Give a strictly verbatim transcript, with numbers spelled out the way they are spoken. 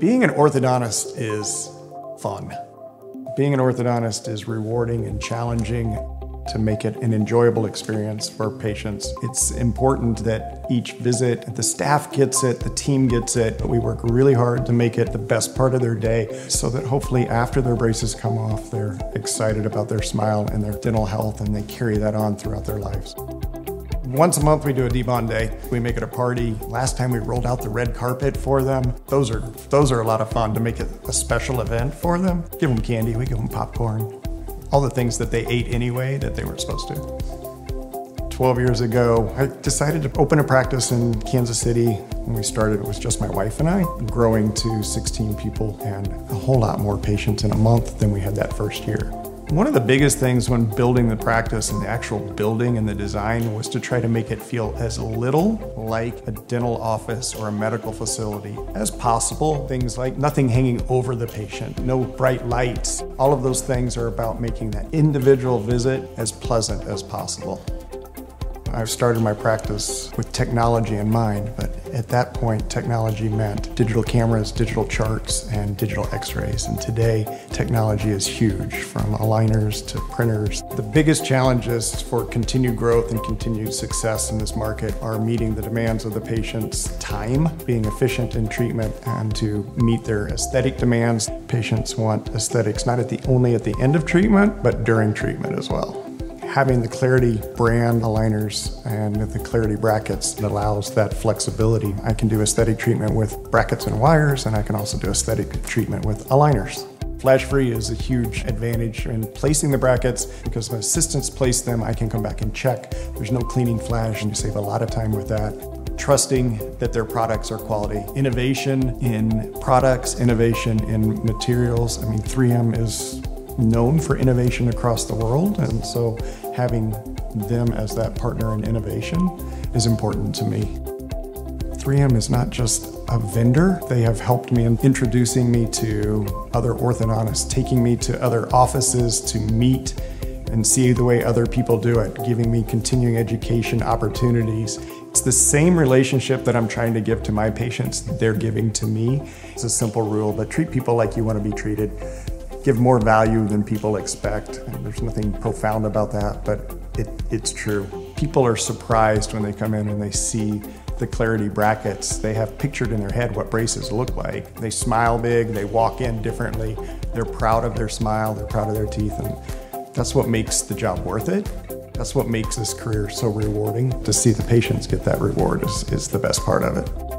Being an orthodontist is fun. Being an orthodontist is rewarding and challenging to make it an enjoyable experience for patients. It's important that each visit, the staff gets it, the team gets it, but we work really hard to make it the best part of their day so that hopefully after their braces come off, they're excited about their smile and their dental health and they carry that on throughout their lives. Once a month we do a debond day. We make it a party. Last time we rolled out the red carpet for them. Those are, those are a lot of fun to make it a special event for them. Give them candy, we give them popcorn. All the things that they ate anyway that they weren't supposed to. twelve years ago, I decided to open a practice in Kansas City. When we started, it was just my wife and I, growing to sixteen people and a whole lot more patients in a month than we had that first year. One of the biggest things when building the practice and the actual building and the design was to try to make it feel as little like a dental office or a medical facility as possible. Things like nothing hanging over the patient, no bright lights. All of those things are about making that individual visit as pleasant as possible. I've started my practice with technology in mind, but at that point, technology meant digital cameras, digital charts, and digital x-rays. And today, technology is huge, from aligners to printers. The biggest challenges for continued growth and continued success in this market are meeting the demands of the patient's time, being efficient in treatment, and to meet their aesthetic demands. Patients want aesthetics not at the, only at the end of treatment, but during treatment as well. Having the Clarity brand aligners and the Clarity brackets that allows that flexibility. I can do aesthetic treatment with brackets and wires, and I can also do aesthetic treatment with aligners. Flash-free is a huge advantage in placing the brackets because when assistants place them, I can come back and check. There's no cleaning flash, and you save a lot of time with that. Trusting that their products are quality. Innovation in products, innovation in materials. I mean, three M is known for innovation across the world, and so having them as that partner in innovation is important to me. three M is not just a vendor. They have helped me in introducing me to other orthodontists, taking me to other offices to meet and see the way other people do it, giving me continuing education opportunities. It's the same relationship that I'm trying to give to my patients, they're giving to me. It's a simple rule, but treat people like you want to be treated. Give more value than people expect. And there's nothing profound about that, but it, it's true. People are surprised when they come in and they see the Clarity brackets. They have pictured in their head what braces look like. They smile big, they walk in differently. They're proud of their smile, they're proud of their teeth, and that's what makes the job worth it. That's what makes this career so rewarding. To see the patients get that reward is, is the best part of it.